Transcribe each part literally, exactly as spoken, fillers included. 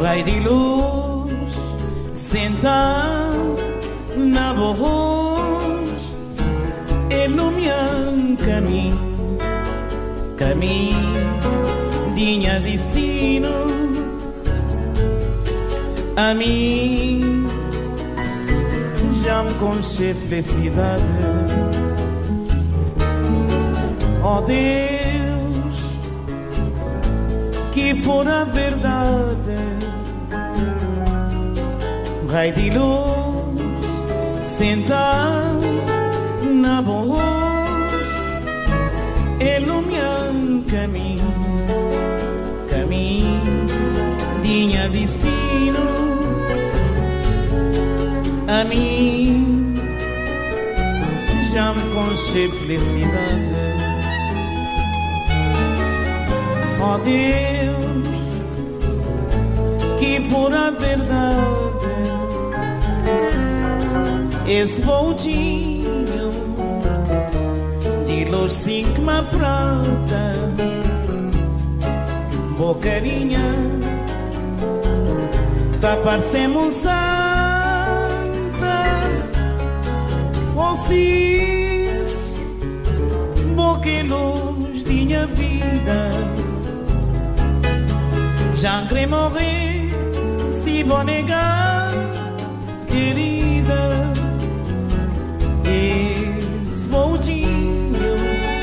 Rei de luz, sentado na borros, iluminan caminho, caminho, dinha destino. A mim já me conche felicidade. Ó Deus, que por a verdade, Rei de luz, sentado na voz, iluminan caminho, caminho, dinha destino. A mim já me conche felicidade. Ó Deus, que por a verdade, esse voltinho de luz cinco ma prata, bocarinha, tá parecendo um santa, oh cis, boca e luz tinha vida. Já queria morrer, se vou negar, querida. Esse voltinho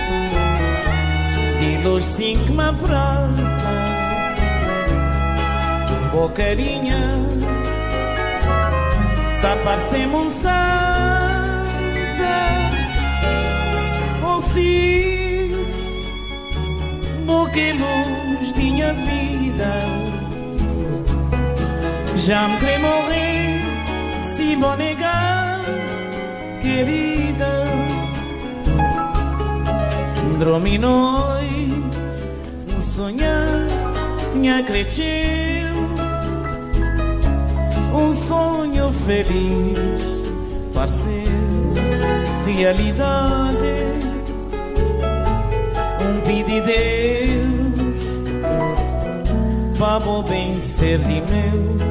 de luz cinco ma prata, bocarinha, tá parecendo um santa, oh cis, boca e luz tinha vida. Já me queria morrer, se vou negar, querida. Dormi noite, um sonhar, tinha crescido, um sonho feliz, parecer realidade. Um pedido de Deus, para o bem ser de meu.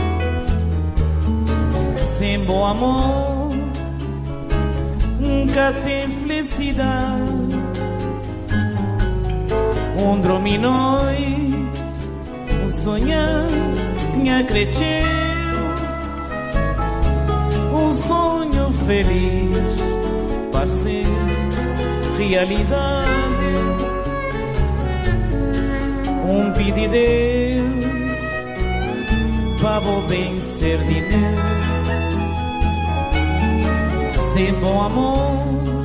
Sem bom amor, nunca tem felicidade. Um dormi noite, um sonhar, tinha crescido, um sonho feliz, para ser realidade. Um pedido de Deus, para o bem ser de meu. Sem bom amor,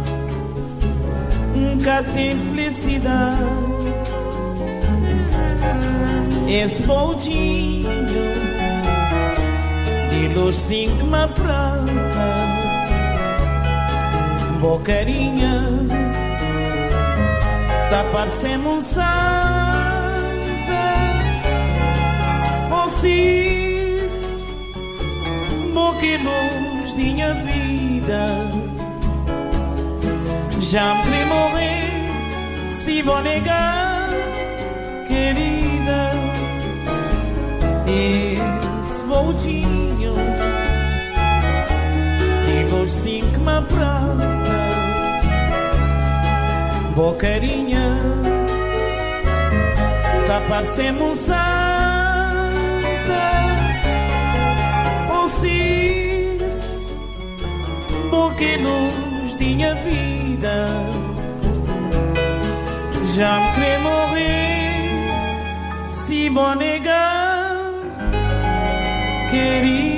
nunca tem felicidade. Esse voltinho de luz cinco ma prata, bocarinha, tá parecendo um santa, oh cis, boca e luz tinha vida. Já me queria morrer, se vou negar, querida. Esse voltinho de luz cinco ma prata, bocarinha, tá parecendo um santa, oh cis, boca e luz tinha vida. Já me queria morrer, se vou negar, querida.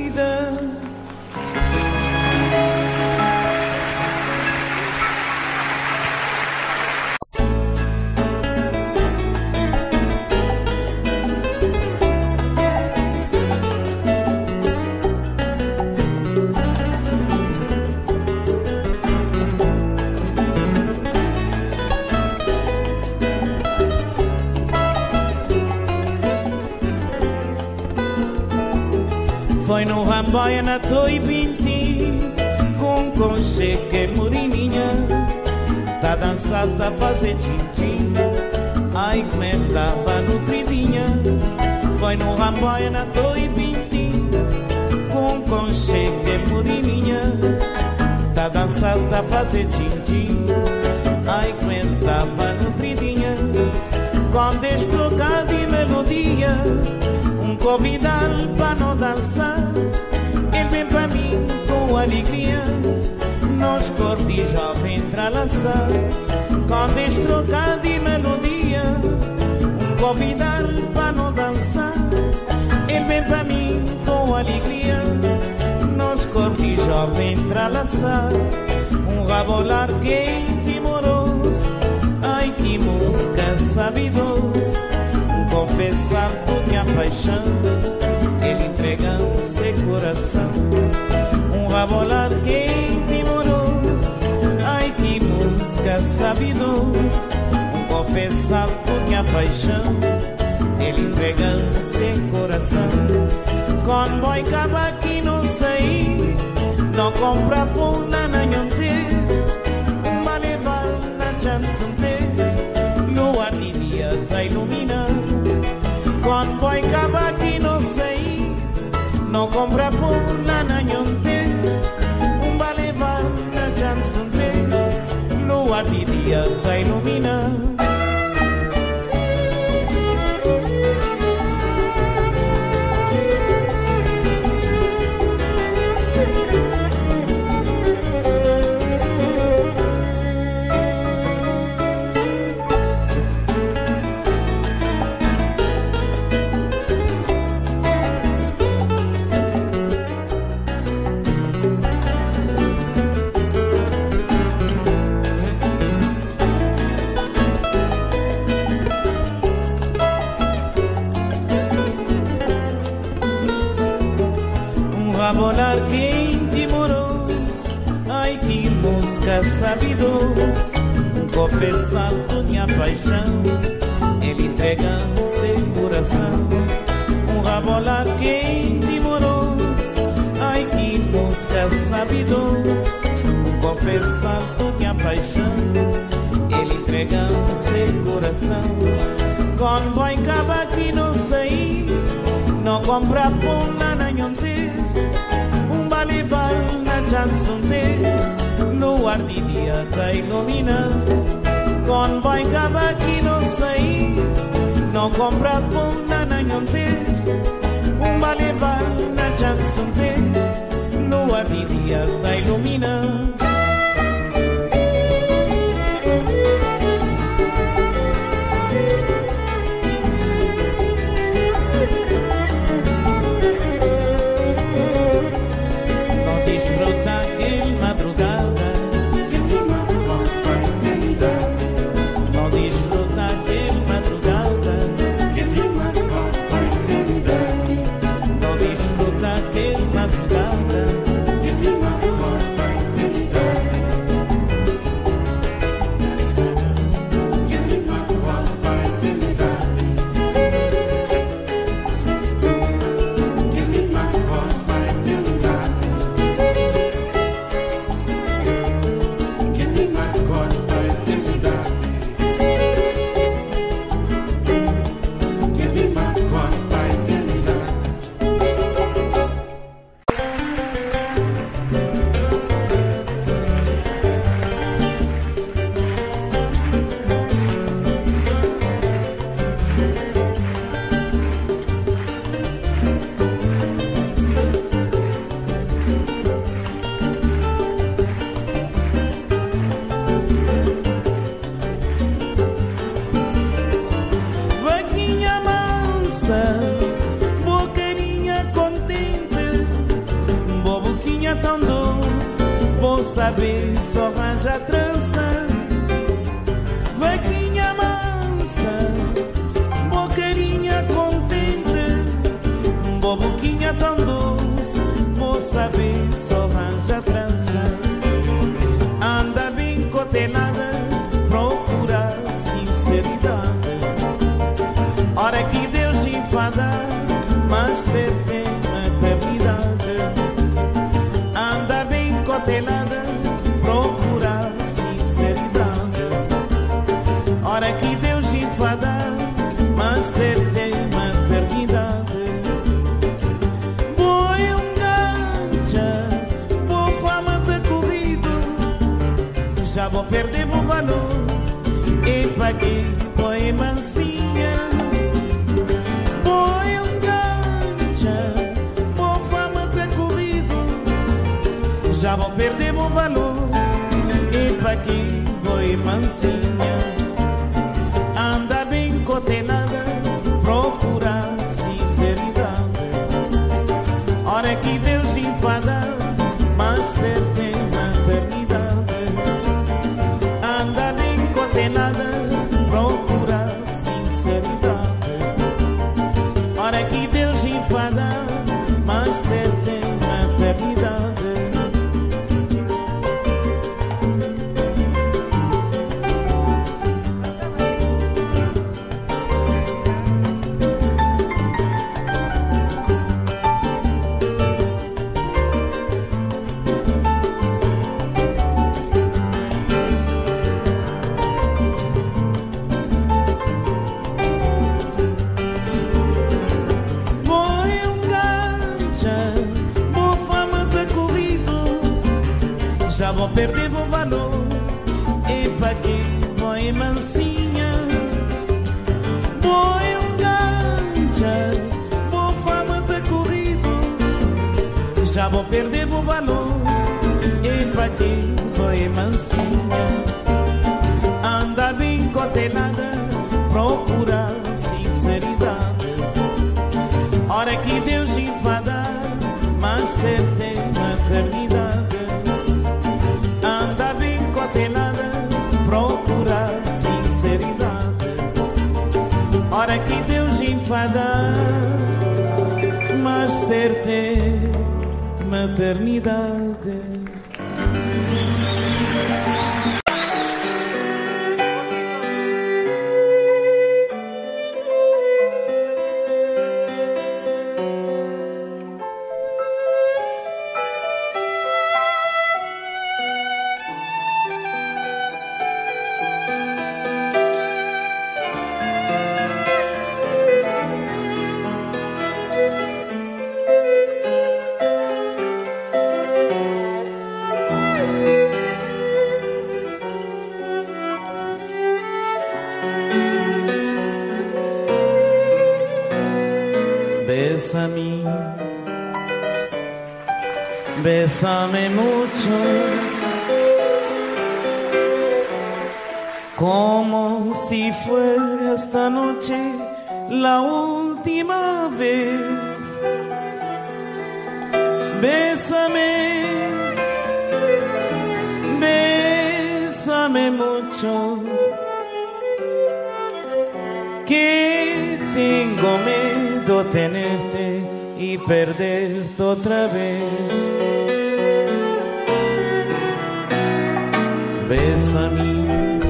Foi no rambaia na Toi Pinti, com concheque e morininha, tá dançando, tá fazer tchim-tchim. Ai, como ela tava nutridinha. Vai no ramboia na toi vinte, com conchega e morininha, tá dançando, tá fazer tchim-tchim. Ai, aguentava nutridinha, com destrocado e melodia, um convidado pra não dançar. Ele vem pra mim com alegria, nós corte jovem entrelaçar, com destrocado e melodia, um convidado pra não dançar. Ele vem pra mim com alegria, nós corte jovem entrelaçar, um rabolar quente e moroso. Ai, que música sabidosa, um confessar minha paixão, ele entregando seu coração, um rabolar quente e moroso. Ai, que música sabidosa, um confessar minha paixão, ele entregando seu coração. Com boi caba que não sei, não compra por na nanhonte, uma levar na chansonte, lua de dia tá iluminando. Com boi caba que não sei, não compra por na nanhonte, uma levar na chansonte, lua de dia tá iluminando. Rabolar quente e moroso, ai, que música sabidosa, um confessar minha paixão, ele entregando seu coração. Um rabolar quente e moroso, ai, que música sabidosa, um confessar minha paixão, ele entregando seu coração. Com boi caba que não sei, não compra pão na nanhonte, um balival na chansonte, luar de dia tá iluminando. Com boi caba que não sei, não compra pão na nanhonte, um balival na chansonte, luar de dia tá iluminando. Desfruta aquele madrugada, que rima com a eternidade. Não desfruta aquele madrugada, que rima com a eternidade. Não desfruta aquele madrugada, que rima com a eternidade. Que rima com a eternidade. Que rima com a eternidade. Boqueirinha contente, boboquinha tão doce, vou saber só arranja trança. Vaquinha mansa, boqueirinha contente, boboquinha tão doce, vou saber só arranja trança. Anda bem cotelada, procura sinceridade. Hora que Deus enfada, mas você tem eternidade. Anda bem cotelada, procura sinceridade. Hora que Deus enfada, mas você tem eternidade. aquí voy mansinha, voy engancha, por fama ter corrido, já vou perder o valor. E pra aqui voy mansinha, anda bem cotelada, procura sinceridade. Hora que Deus enfada, mas certa é maternidade. Anda bem cotelada, procura sinceridade. Hora que Deus enfada, mas certa é maternidade. Já vou perder o valor. E pra que voy mansinha, voy engancha, vou fama ter corrido, já vou perder o valor. E pra que voy mansinha, anda bem cotelada, procura sinceridade. Hora que Deus enfada, mas certa é maternidade. Anda bem cotelada, procura sinceridade. Hora que Deus enfada, mas certa é maternidade. Bésame, bésame mucho, como si fuera esta noche la última vez. Bésame, bésame mucho, que tengo miedo tenerte y perderte otra vez. Bésame,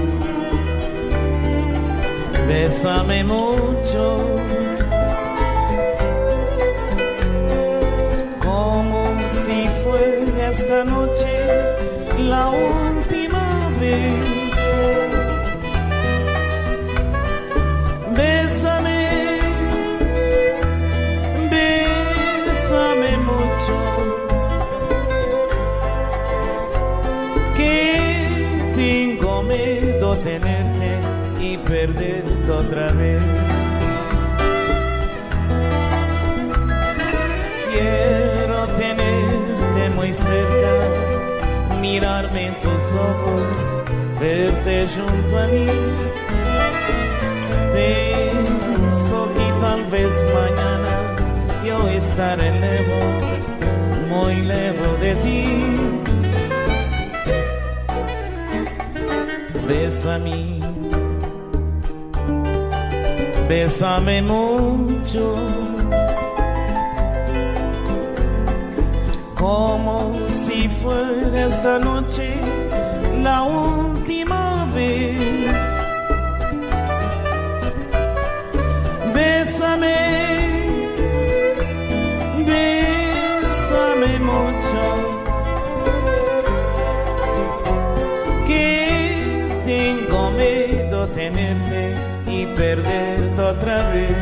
bésame mucho, como si fuera esta noche la última vez. Bésame, bésame mucho, que tengo miedo tenerte y perderte otra vez. Quiero tenerte muy cerca, mirarme en tus ojos, verte junto a mí. Pienso que tal vez mañana yo estaré lejos, muy lejos de ti. Bésame, bésame mucho, como si fuera esta noche la última vez. Bésame, bésame mucho, que tengo miedo tenerte y perderte otra vez.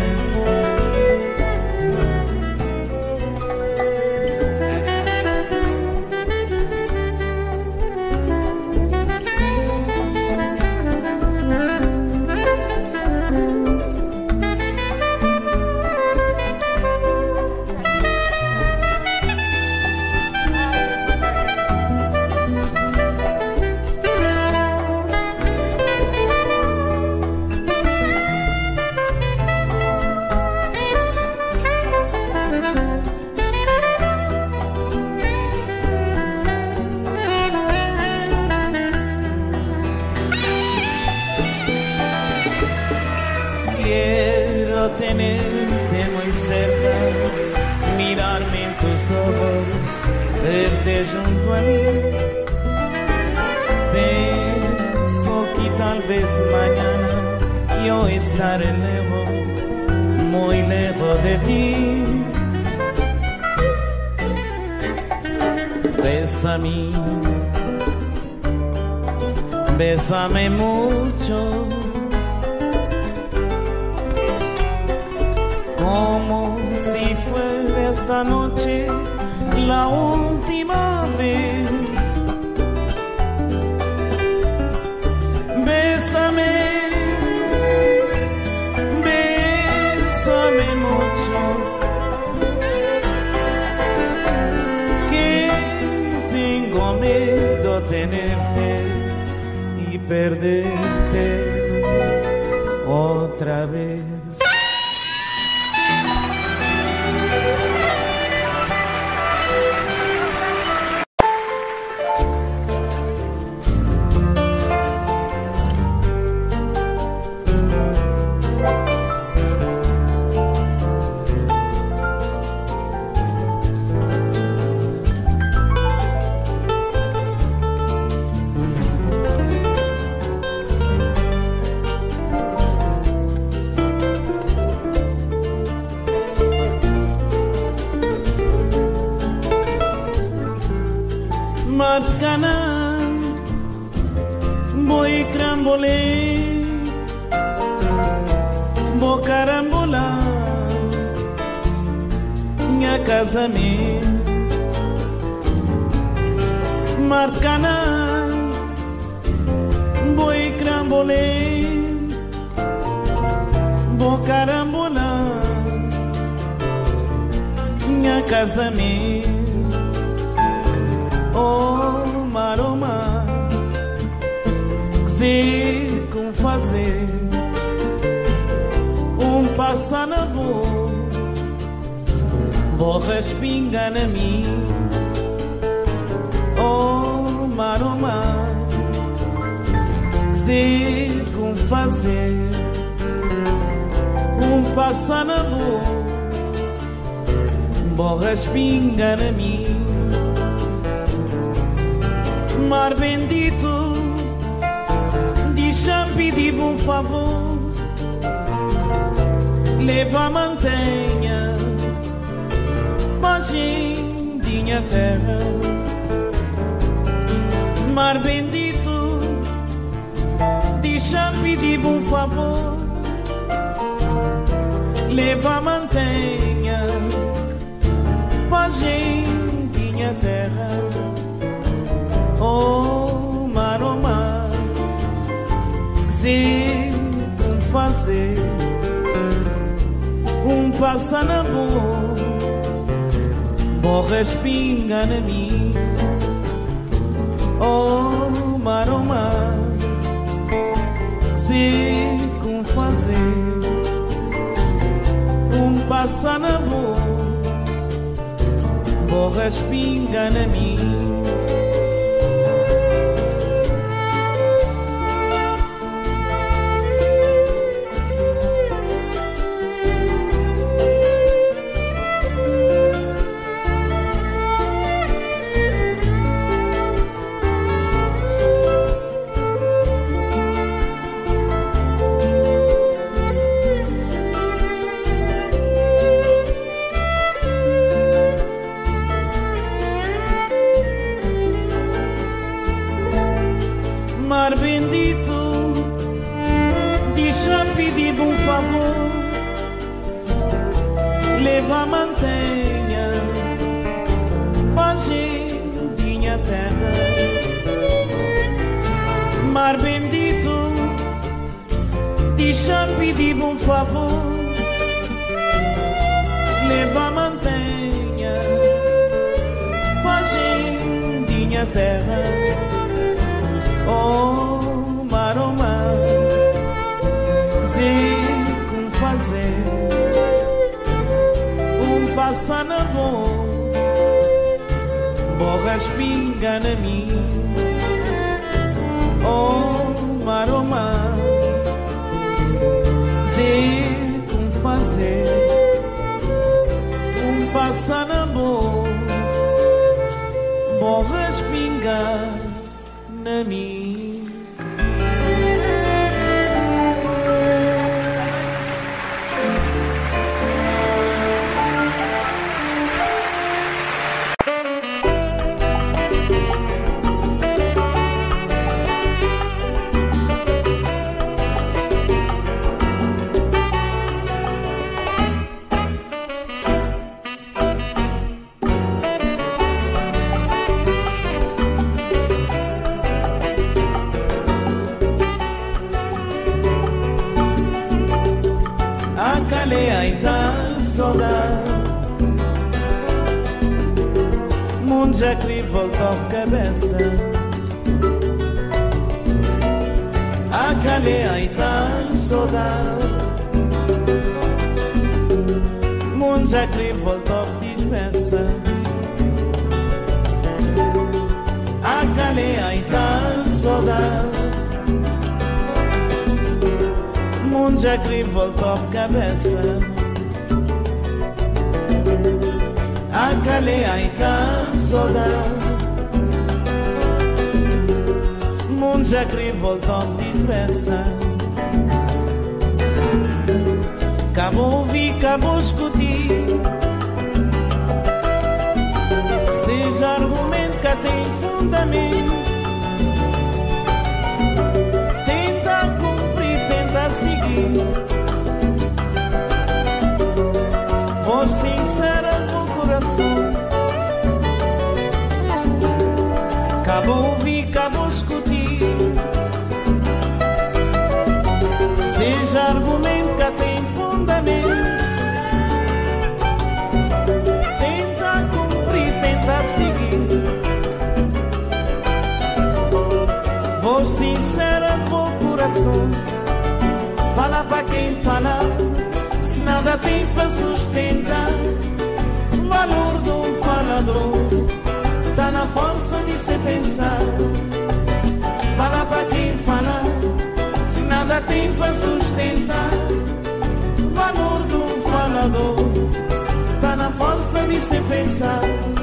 tenerte muy cerca, mirarme en tus ojos, verte junto a mí. Penso que tal vez mañana yo estaré lejos, muy lejos de ti. Bésame, bésame mucho, como si fuera esta noche la última vez. Bésame, bésame mucho, que tengo miedo tenerte y perderte otra vez. Marcana, voy crambolé, vou carambolar, minha casa me. Marcana, voy crambolé, vou carambolar, minha casa me. Oh, maroma, sei como fazer um passa na boa, vou respingar na mim. Oh, maroma, sei como fazer um passa na boa, vou respingar na mim. Mar bendito, deixa-me pedir um favor, leva a mantenha pra gentinha terra. Mar bendito, deixa-me pedir um favor, leva a mantenha pra gentinha terra. Oh, maroma, sei como fazer um passa na boa, vou respingar na mim. Oh, maroma, sei como fazer um passa na boa, vou respingar na mim. Mar bendito, deixa-me pedir um favor, leva a mantenha pra gentinha terra. Mar bendito, deixa-me pedir um favor, leva a mantenha pra gentinha terra. Oh, maroma, sei como fazer um passa na boa, vou respingar na mim. Oh, maroma, sei como fazer fazer um passanamor, vou respingar na minha. Já que voltou de cabeça, a calha e tal saudade. Mundo já que voltou de despeça, a calha e tal saudade. Mundo já que voltou de cabeça, a calha e tal saudade. Mundo já que voltou de despeça, acabou ouvir, acabou discutir. Seja argumento que tem fundamento, tenta cumprir, tenta seguir. Voz sincera do coração, acabou ouvir, acabou discutir. Seja argumento que tem fundamento, tenta cumprir, tenta seguir. Voz sincera do coração, fala pra quem fala, se nada tem pra sustentar. O valor de um falador tá na força de se pensar. Fala pra quem fala, se nada tem pra sustentar. O valor de um falador tá na força de se pensar.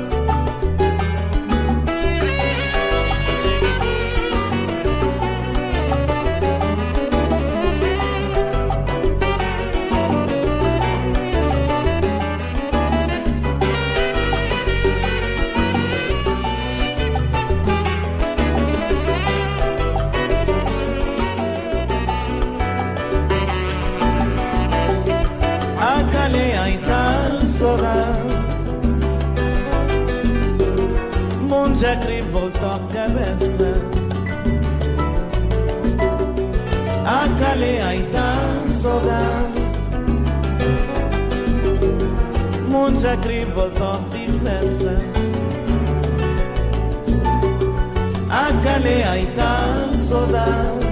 Mundo já que voltou de cabeça, a calha e tá saudade. Mundo já que voltou de despeça, a calha e tá saudade.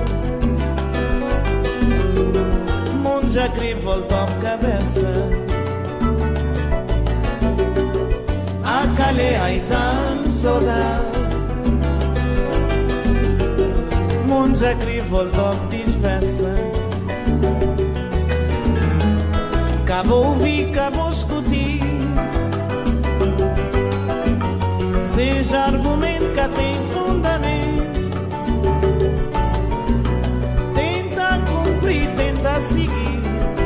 Mundo já que voltou de cabeça, a calha e tá saudade. Mundo já que voltou de despeça, acabou ouvir, acabou discutir. Seja argumento que tem fundamento, tenta cumprir, tenta seguir.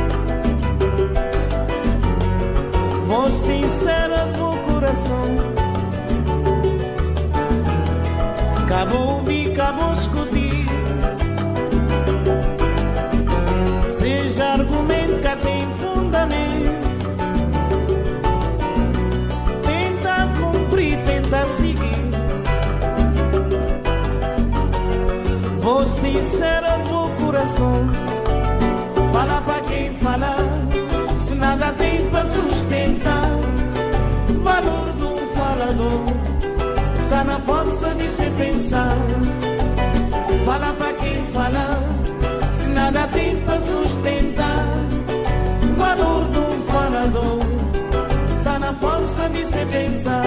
Voz sincera do coração, acabou ouvir, acabou discutir. Seja argumento que tem fundamento, tenta cumprir, tenta seguir. Voz sincera do coração, fala pra quem fala, se nada tem pra sustentar. Valor de um falador está na força de se pensar. Fala pra quem fala, se nada tem pra sustentar. Valor de um falador está na força de se pensar.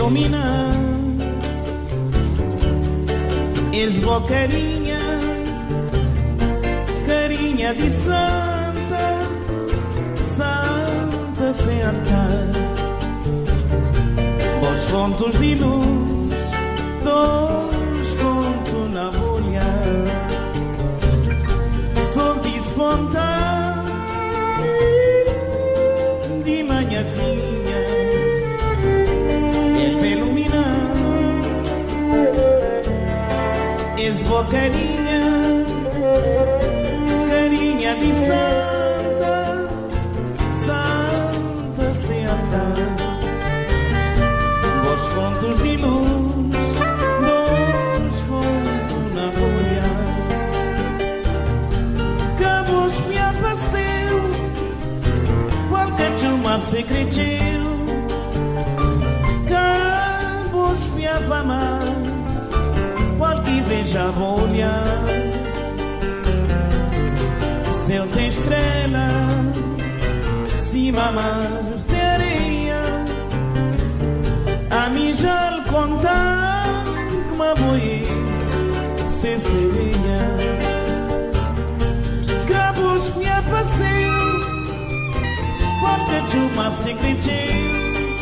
ilumina, és boa carinha, carinha de santa, santa sem altar. Vós fontes de luz, dois fontes na bolha, sol despontar de manhãzinha, ele me ilumina, és boa carinha, carinha de santa, santa sem andar. Vós fontes de luz, dois fontes na bolha, que vos me apareceu, qualquer chumar se cresceu, que vos me apamar, qualquer veja a bolha. Céu tem estrela, cima mar de areia, a mim já lhe contar que me boi sem sereia. Cabos me apareceu, qualquer chuma se cresceu,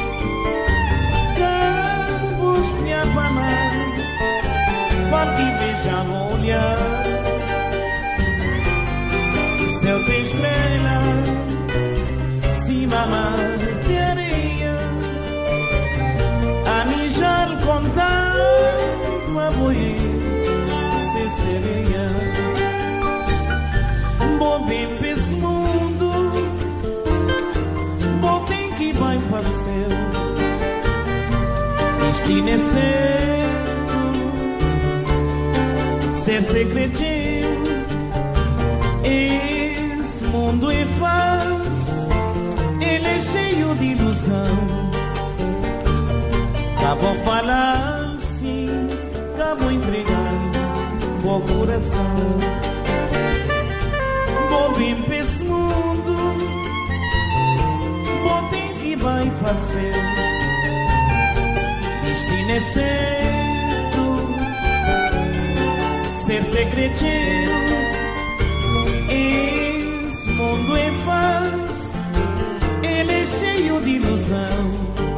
cabos me apamar, qualquer veja a molhar. Céu tem estrela, cima mar de areia, a mim já lhe contar uma boi sem sereia. Bom bem para esse mundo, bom tem que vai para o céu, destino é certo, ser secretinho. Esse mundo é falso, ele é cheio de ilusão. Acabou falar sim, acabou entregar o coração. Vou vir para esse mundo, vou ter que vai para ser. Destino é certo, ser secretinho. Esse mundo é falso, ele é cheio de ilusão.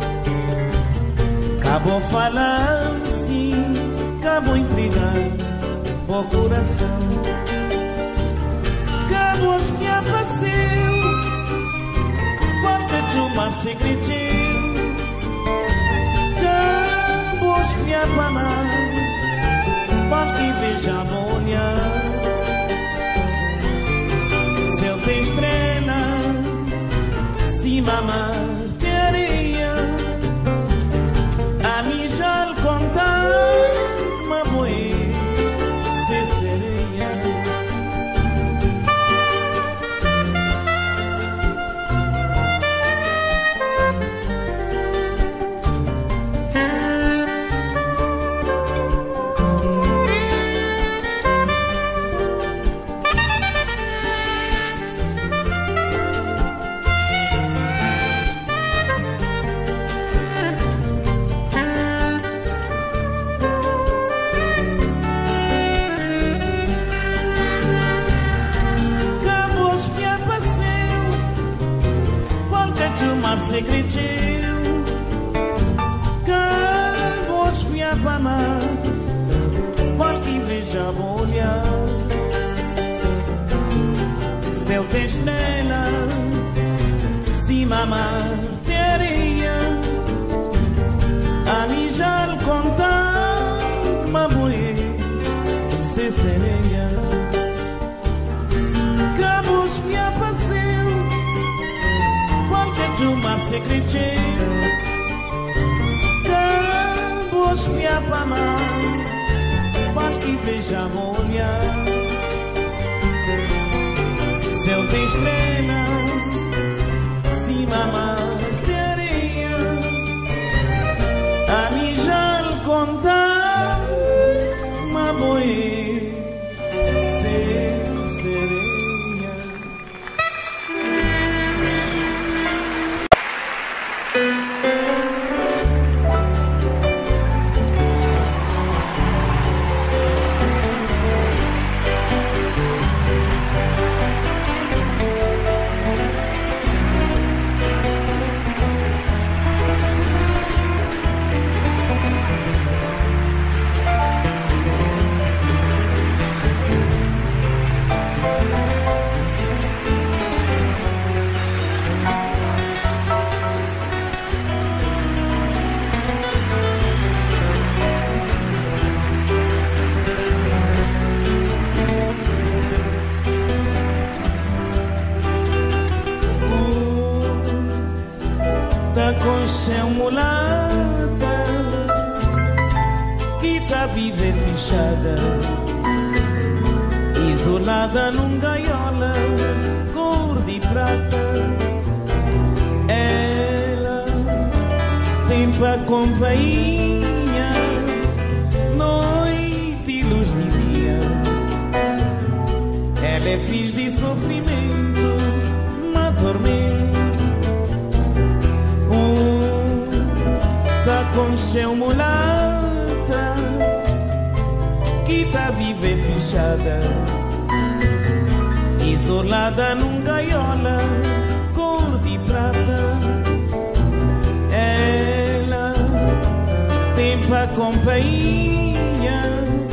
Acabou falar sim, acabou entregar o coração. Acabou me apareceu, qualquer chuma se cresceu, acabou me apamar, qualquer veja a molhar. Céu tem estrela, cima mar de areia, a mim já lhe contar uma boi sem sereia. Se cresceu, acabou me apamar, qualquer veja a bolha. Céu tem estrela, cima mar de areia, a mim já lhe contar que me boi sem sereia. Acabou me apareceu, qualquer chuma se cresceu, acabou me apamar, qualquer veja a molhar. Céu tem estrela, cima mar de areia, a mim já lhe contar uma boi sem sereia. fechada, isolada num gaiola cor de prata. Ela tem pra companhia noite e luz de dia. Ela é fiz de sofrimento na tormenta. Um tá com chão mulata que tá viva e fechada, isolada num gaiola cor de prata. Ela tem pra companhia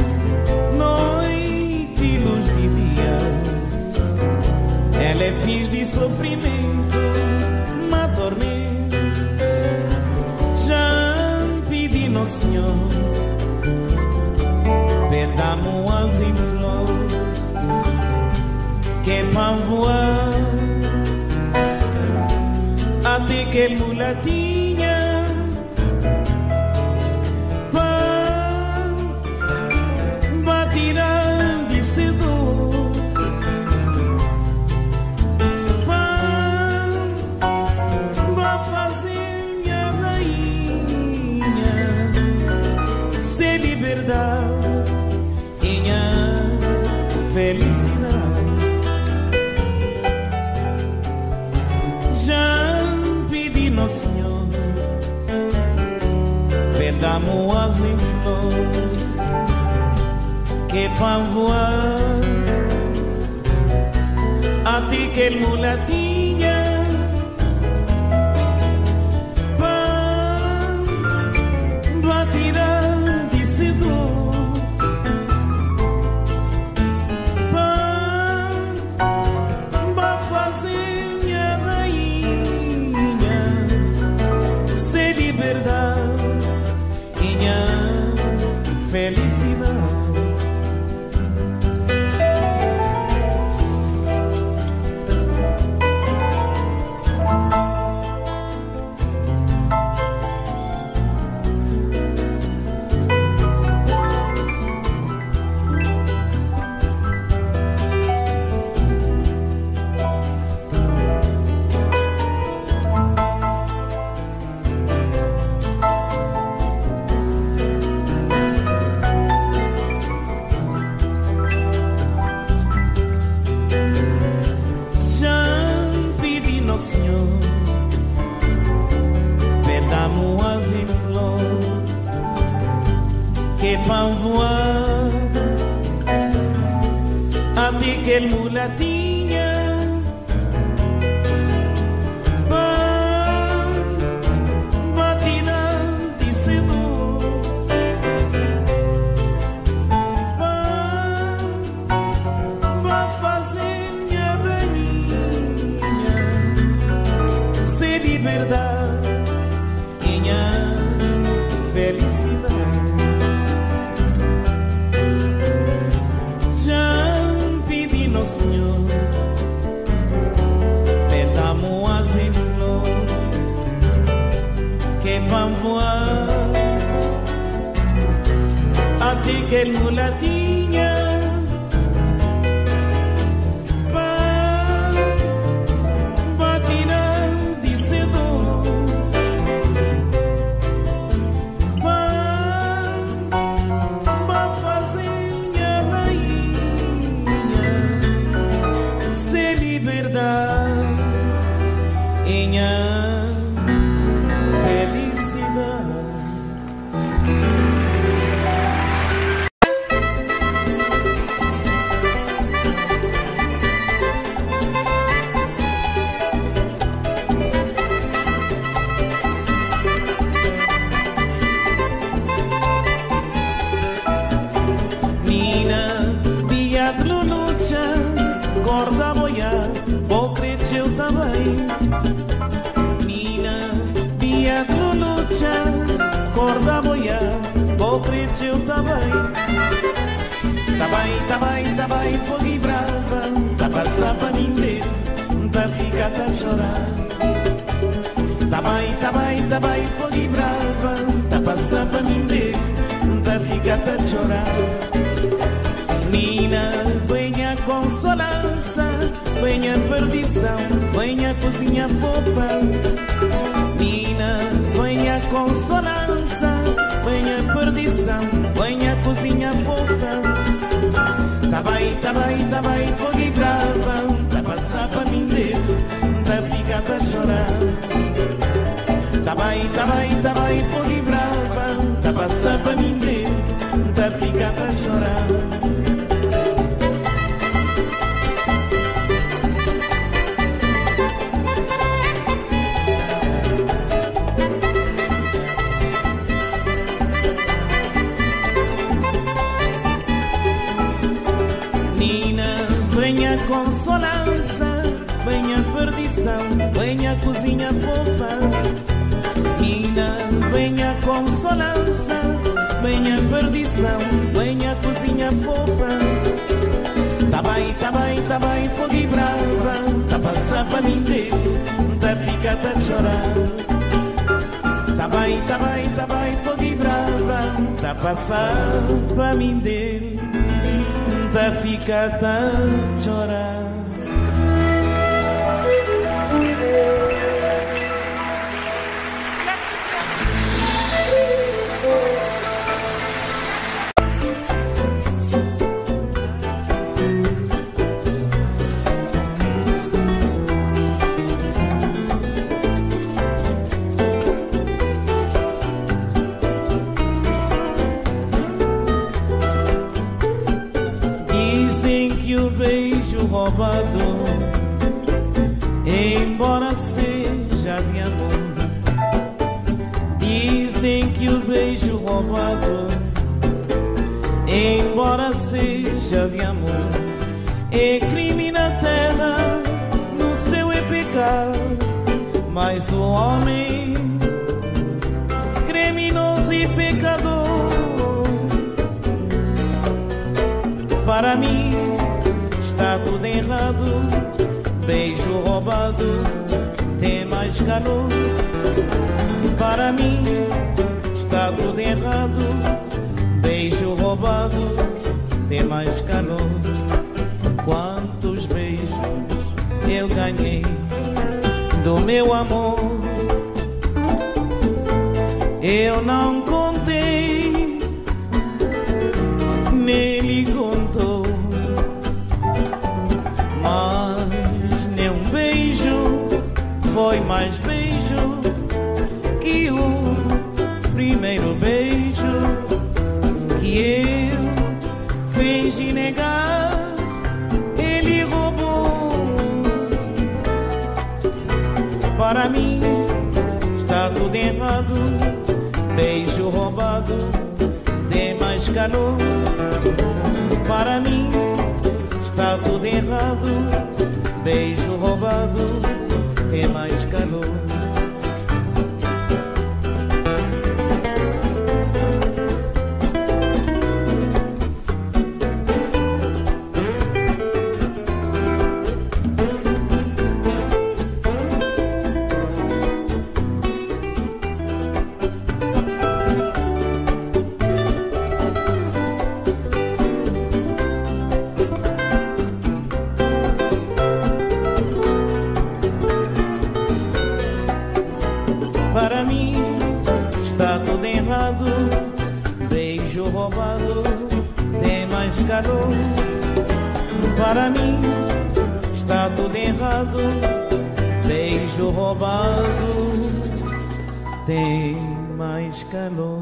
noite e luz de dia. Ela é fiz de sofrimento na tormenta. Já pedi no Senhor, perdamo as em flor, que pra voar até que mulatinha pra tirar de cedo, pra fazer minha rainha ser liberdade, minha felicidade. No Senhor, perdamo as em flor, que pra voar até que mulatinha pra tirar de cedo, pra fazer minha rainha liberdade, minha felicidade. Pra voar até que mulatinha pra tirar de cedo, pra fazer minha rainha ser liberdade, minha felicidade. Senhor, perdamo as em flor, que vão voar até que mulatinha pra tirar de cedo, pra fazer minha rainha liberdade, minha felicidade. Nina, dia de luta, corda boia, vou crescer também. Nina, dia de luta, corda boia, vou crescer também. Tá bem, tá bem, tá bem, fogo e brava, tá passar pra mim ver, tá ficar a chorar. Tá bem, tá bem, tá bem, fogo e brava, tá passar pra mim ver, tá ficar a chorar. cozinha fofa. Nina, venha consolança, venha perdição, venha cozinha fofa. Tá bem, tá bem, tá bem, fogo e brava, tá passar pra mim dentro, tá ficando a chorar. Tá bem, tá bem, tá bem, fogo e brava, tá passar pra mim dentro, tá ficando a chorar. Venha consolança, venha perdição, venha cozinha fofa. Nina, venha consolança, venha perdição, venha cozinha fofa. Tá bem, tá bem, tá bem, fogo e brava, tá passando pra mim dentro, tá ficando a chorar. Tá bem, tá bem, tá bem, fogo e brava, tá passando pra mim dentro, tá ficando a chorar. Roubado, embora seja de amor. Dizem que o beijo roubado, embora seja de amor, é crime na terra, no céu é pecado. Mas o homem, criminoso e pecador, para mim está tudo errado. Beijo roubado tem mais calor. Para mim está tudo errado. Beijo roubado tem mais calor. Quantos beijos eu ganhei do meu amor, eu não contei, nem lhe contou. Mas nenhum beijo foi mais beijo que o primeiro beijo que eu fingi negar. Ele roubou. Para mim está tudo errado. Beijo roubado tem mais calor. Para mim está tudo errado. Beijo roubado tem mais calor. Para mim está tudo errado. Beijo roubado tem mais calor. Para mim está tudo errado. Beijo roubado tem mais calor.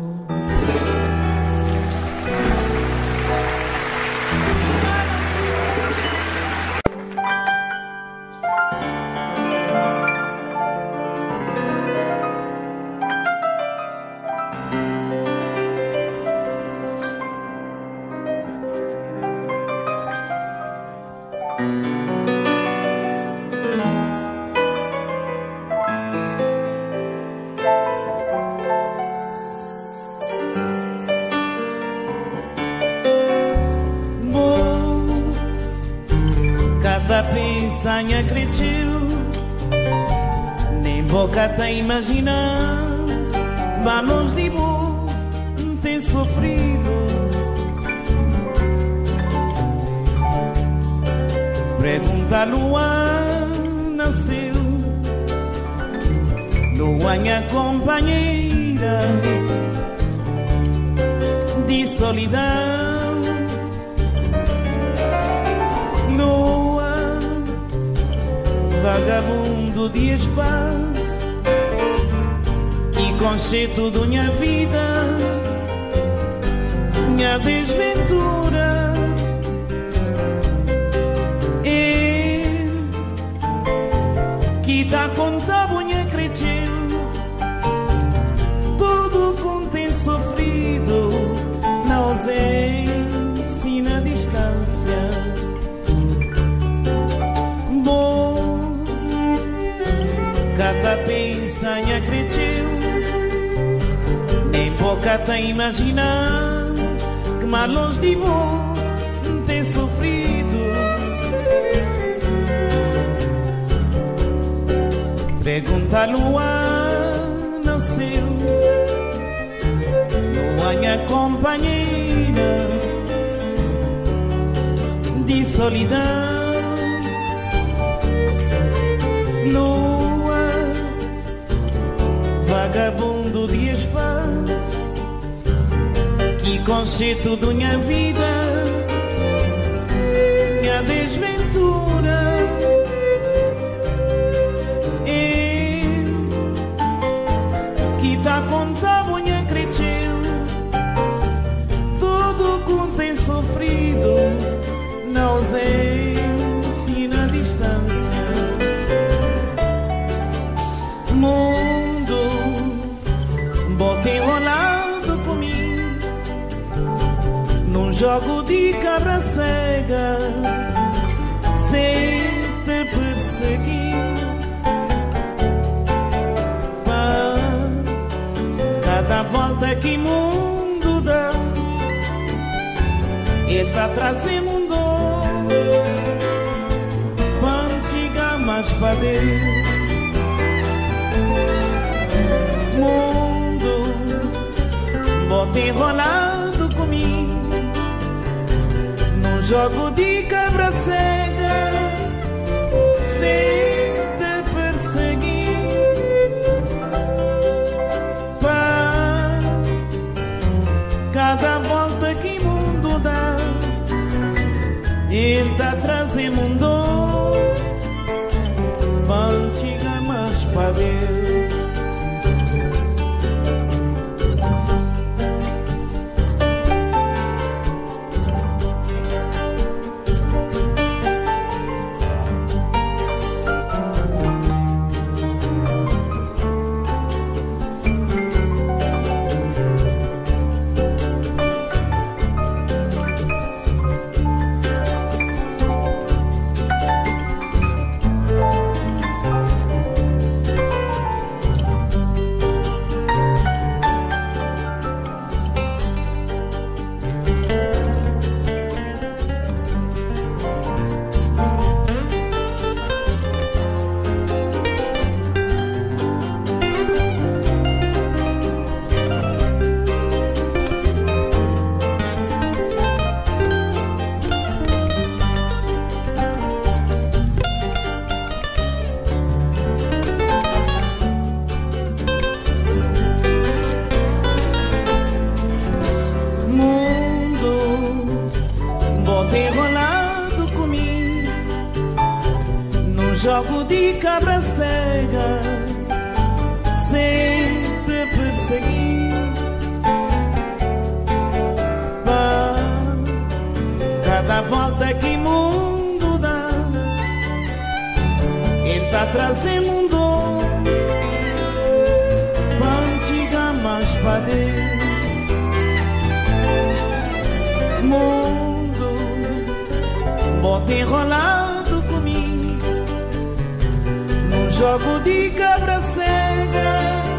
Cada pensanha cresceu, nem boca tem imaginar. Manos de amor tem sofrido. Pergunta a lua nasceu lua minha companheira de solidão, lua vagabundo de espaço que conceito da minha vida, minha desventura. E que tá contando minha cretino, tudo com tem sofrido na ausência e na distância. Bom, cada pensa e acredito, nem pouca tá imaginando que mais longe de bom tem sofrido. Pergunta a lua nasceu, lua minha companheira de solidão, lua vagabundo de espaço que conceito da minha vida, minha desventura. Da conta bonha cresceu, tudo com tem sofrido na ausência e na distância. Mundo, botei rolado comigo num jogo de cabra cega, sem te perseguir. Cada volta que mundo dá, ele tá trazendo um dor pra antiga mais pra Deus. Mundo, bota enrolado comigo num jogo de cabra cega, sem te perseguir. Cada volta que mundo dá, ele tá trazendo um dor pra antiga mais pra Deus. Jogo de cabra cega, sem te perseguir. Pá, cada volta que mundo dá, ele tá trazendo um dor pra antiga mais pra Deus. Mundo, bota enrolado comigo num jogo de cabra cega,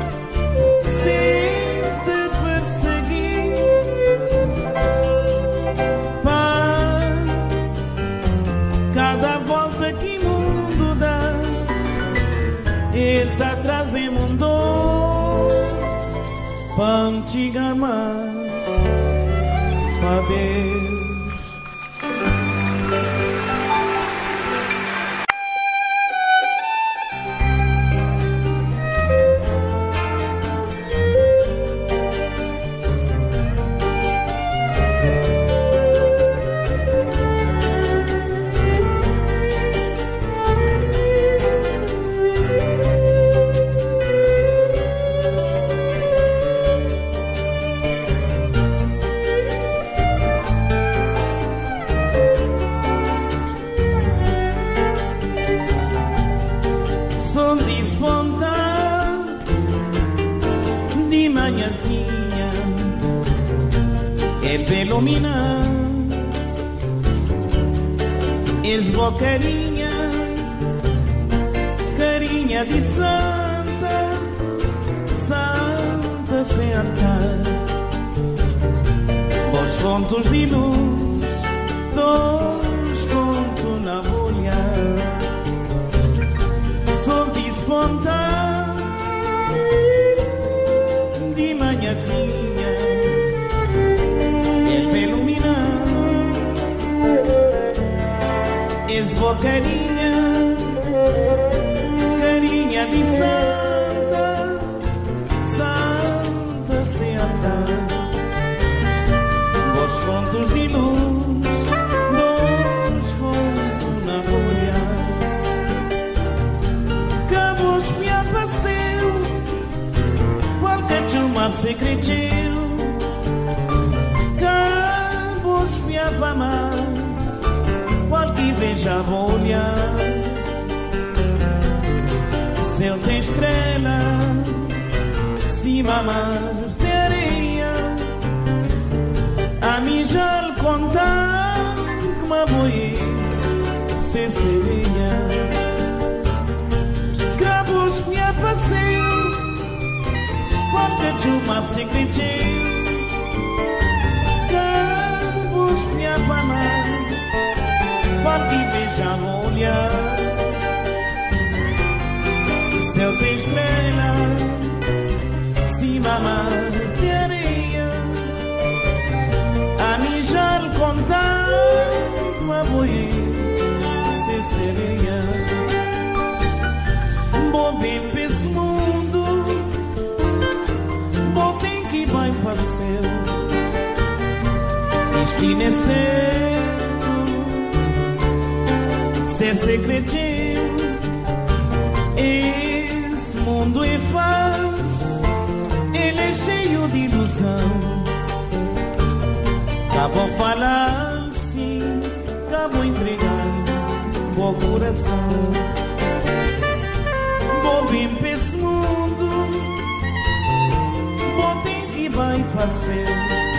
sem te perseguir. Pá, cada volta que mundo dá, ele tá trazendo um dor pra antiga mais pra Deus. ilumina. És boa carinha, carinha de santa, santa santa. Bons fontes de luz, dois fontes na bolha. Sol desponta de manhãzinha, ele me ilumina. És boa carinha, carinha de santa, santa santa. Bons fontes de luz, dois fontes na bolha. Cabos me apareceu, qualquer chumar secretil. Cabos me apamar, qualquer veja bolha. Céu tem estrela, cima mar de areia. A mim já lhe contar que me boi sem sereia. Cabos me apareceu, qualquer chumar secretil. Cabos me apamar, qualquer veja bolha. Céu tem estrela, cima mar de areia. A mim já lhe contar uma boi sem sereia. Bom bem para esse mundo, bom tem que vai para o céu. Destino é certo, ser segredinho. Esse mundo é falso, ele é cheio de ilusão. Acabou falar sim, acabou entregar o coração. Vou vir para esse mundo, bom tem que vai para ser.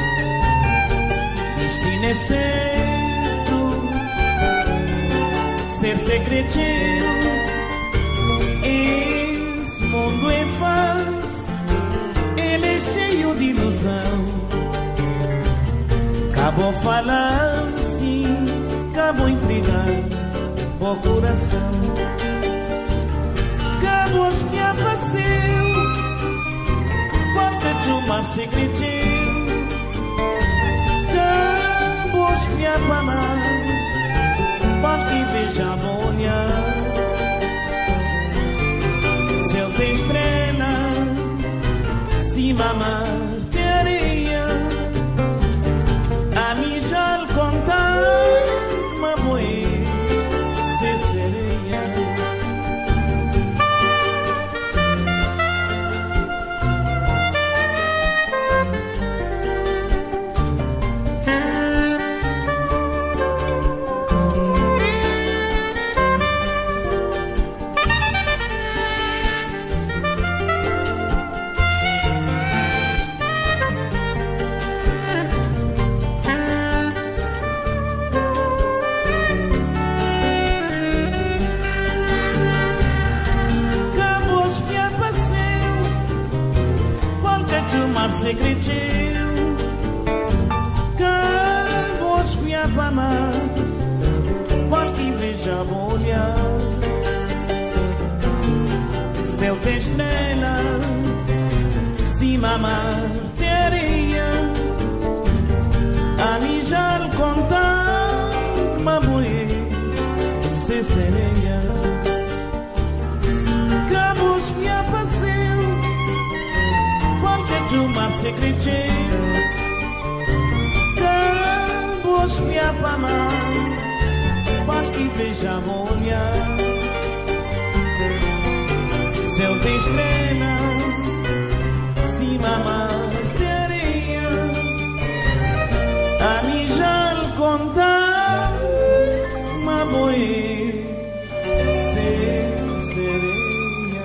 Destino é certo, ser segredinho. Esse mundo é falso, ele é cheio de ilusão. Acabou falar sim, acabou entregar o coração. Acabou me apareceu, qualquer chumar segredinho. Acabou me apamar, qualquer veja bolha. Céu tem estrela, cima mar de areia. A mim já lhe contar uma boi sem sereia. Segredinho, cabos me apamar, qualquer veja bolha. Céu tem estrela, cima mar de areia. A mim já lhe contar que me boi sem sereia. Cabos me apareceu, qualquer chumar segredinho. Cabos me apamar, qualquer veja bolha. Céu tem estrela, cima mar de areia. A mim já lhe contar uma boi sem sereia.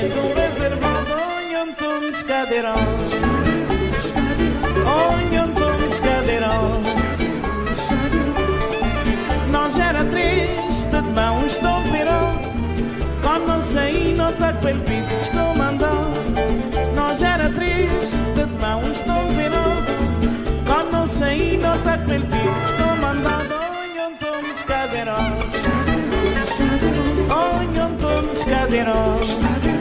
dentro do reservado. Onham todos cadeirões, onham todos cadeirões. Nós era triste de mãos tão pirão, quando não saí não tá com ele pito descomandou. Nós era triste de mãos tão pirão, quando não saí não tá com ele pito descomandado. Onham todos cadeirões, onham todos cadeirões.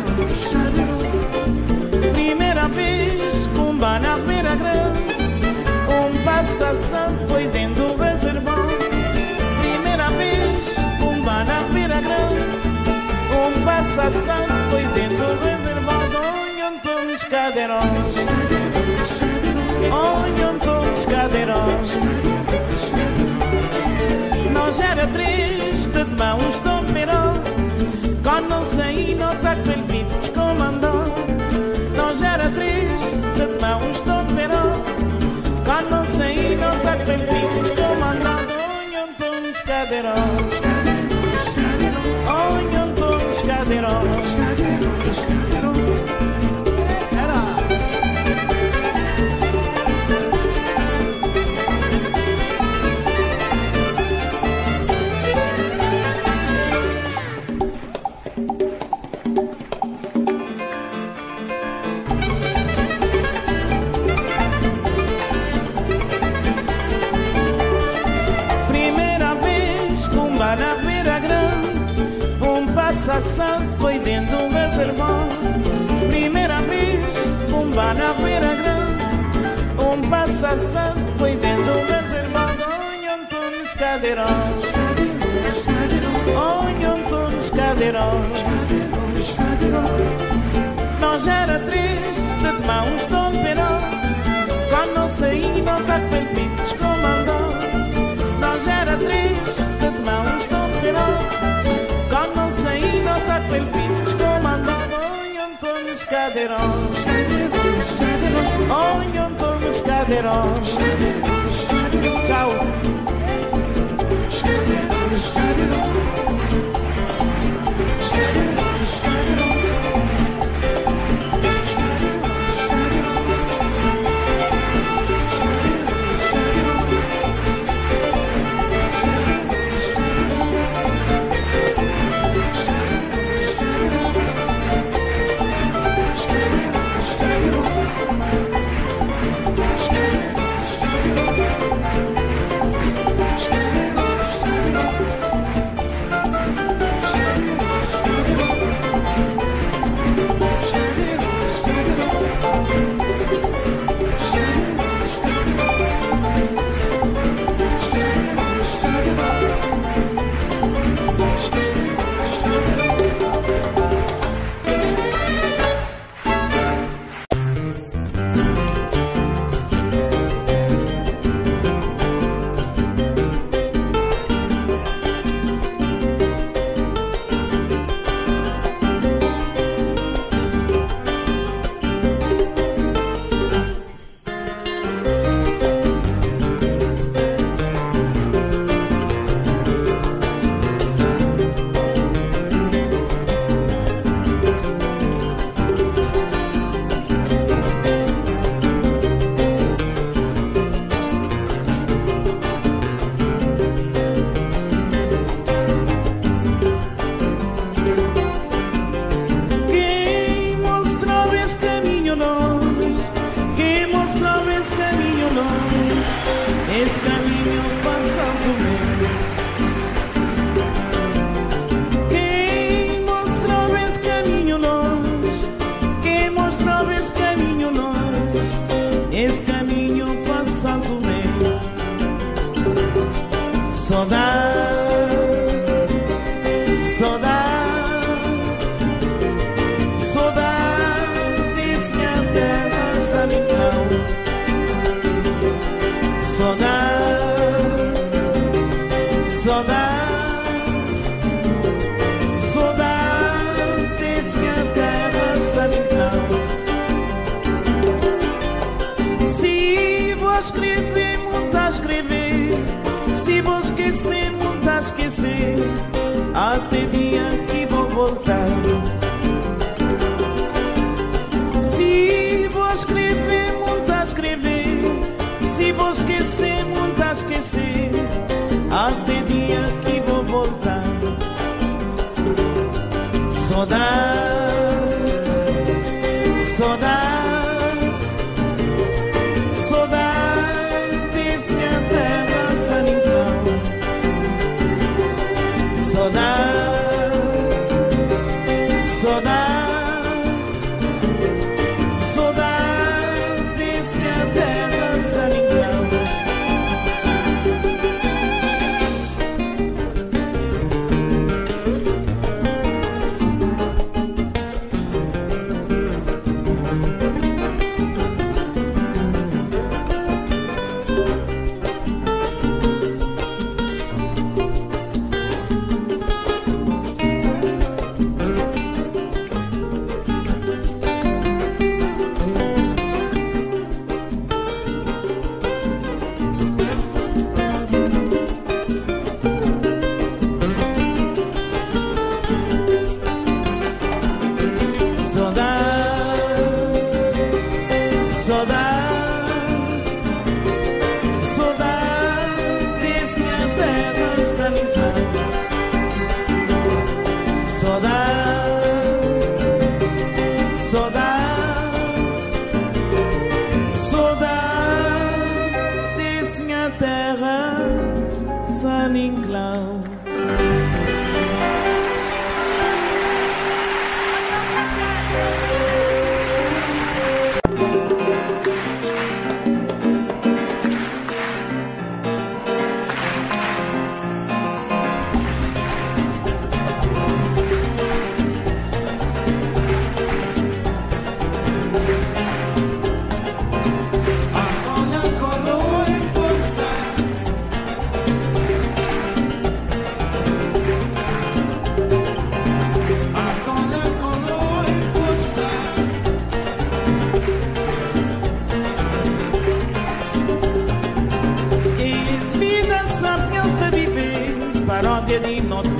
Primeira vez com na beira grande, um passação foi dentro do reservão. Primeira vez com na beira grande, um passação foi dentro do reservado. Onham todos cadeirões, onham todos cadeirões. Nós era triste de mãos tão pirão, quando não saí não tá com ele pito descomandou. Nós era triste de mãos tão pirão, quando não saí não tá com ele pito descomandado. Onham todos cadeirões, onham todos cadeirões. Na beira grande, um passação foi dentro do reservão. Primeira vez, pumba na beira grande, um passação foi dentro do reservado. Onham todos cadeirões, onham todos cadeirões. Nós era triste de mãos tão pirão, quando não saí não tá com ele pito descomandou. Nós era triste de mãos tão pirão, quando não saí não tá com ele pito descomandado. Onham todos cadeirões, onham todos cadeirões. Tchau.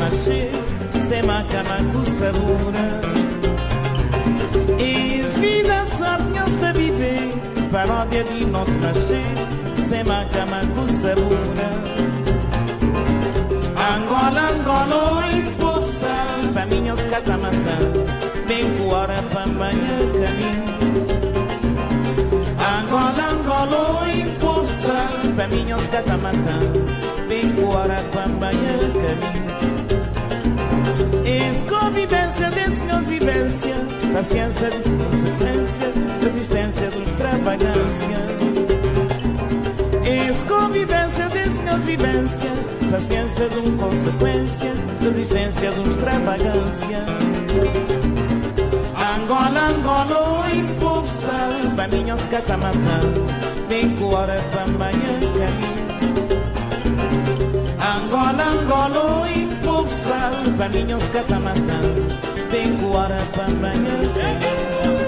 nascer, sem macama com sabura. E vida sabinhas de viver, paródia de não nascer, sem macama com sabura. Angola, Angola, impulsa, para mim os catamantã, bem com hora para banhar caminho. Angola, Angola, impulsa, para mim os catamantã, bem com hora para banhar caminho. Ex-convivência, desconvivência, paciência de consequência, resistência de extravagância. Ex-convivência, desconvivência, paciência de consequência, resistência de extravagância. Angola, Angola, impulsa, baninhos catamatã, bem com hora para banhar caminho. Angola, Angola, impulsa, baninhos catamatã, bem com hora para banhar caminho.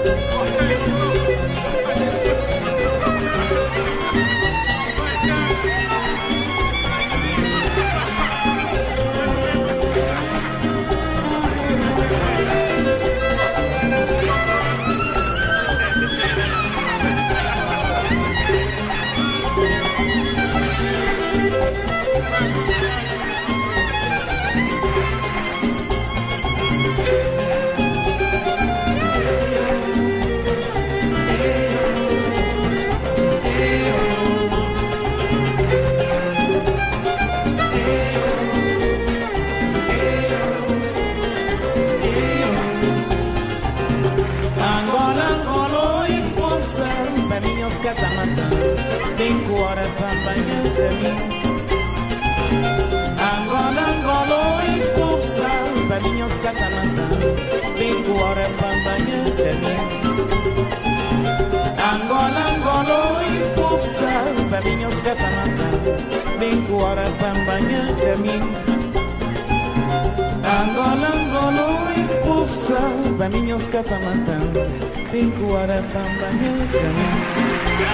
Bem com hora para banhar caminho. Angola, Angola, impulsa, balinhos catamatã, bem com hora para banhar caminho. Angola, Angola, impulsa, balinhos catamatã, bem com hora para banhar caminho. Angola, Angola, impulsa, balinhos catamatã, bem com hora para banhar caminho.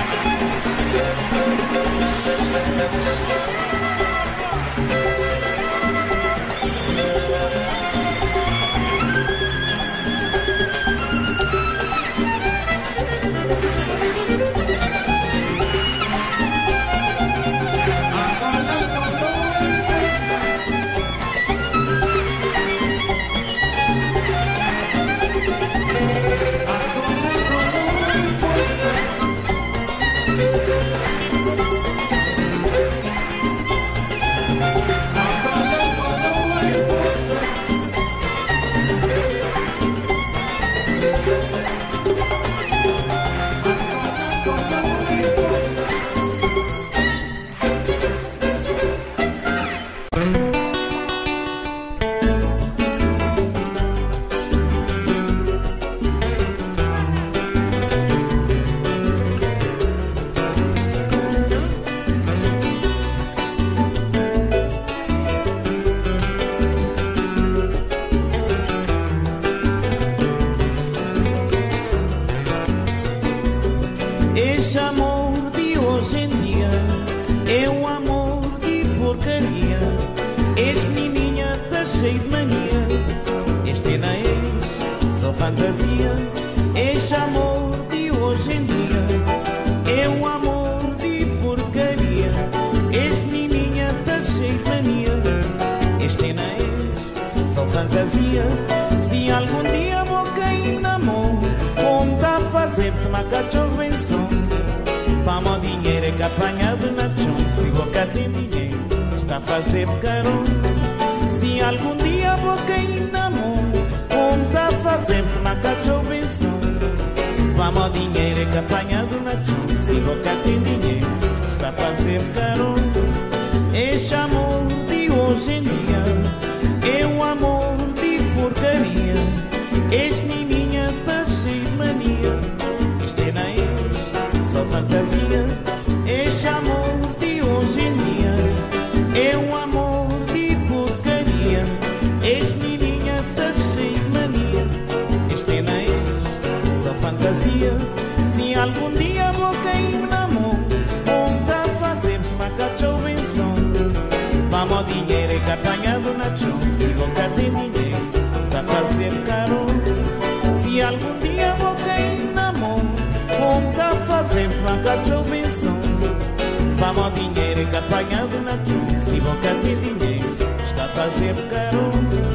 Este amor de hoje em dia é um amor de porcaria. Este menininha tá cheio de mania, este não é ex, só fantasia. Este amor de hoje em dia é um amor de porcaria. Este menininha tá cheio de mania, este não é ex, só fantasia. Se algum dia vou cair na mão, como tá a fazer-te uma cachorro em som, para o dinheiro é que apanhado na chão. Se boca tem dinheiro, está a fazer caro. Se algum dia vou cair na mão, como tá a fazer-te uma cachorro em som, para o dinheiro é que apanhado na chão. Se boca tem dinheiro, está a fazer caro. Este amor de hoje em dia é um amor de porcaria. Este menininha tá cheio de mania, este não é ex, só fantasia. Este amor de hoje em dia é um amor de porcaria. Este menininha tá cheio de mania, este não é ex, só fantasia. Se algum dia Se algum dia vou cair na mão, como tá fazendo uma cachorro benção. Vamos dinheiro que apanhado na chão. Se vou ter dinheiro, está fazendo caro.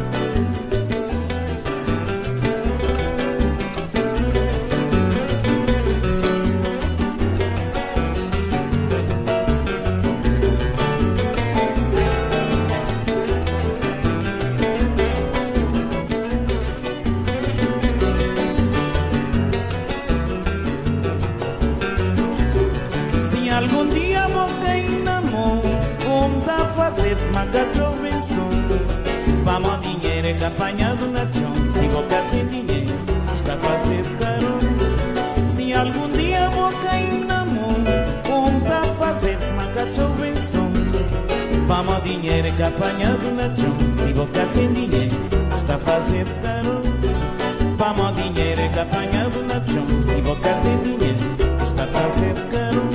Algum dia vou cair na mão, como dá fazer uma cachorro benção. Vamos dinheiro que apanhado na chão. Se vou ter dinheiro, está fazendo caro. Se algum dia vou cair na mão, como dá fazer uma cachorro benção. Vamos dinheiro que apanhado na chão. Se vou ter dinheiro, está fazendo caro. Vamos dinheiro que apanhado na chão. Se vou ter dinheiro, está fazendo caro.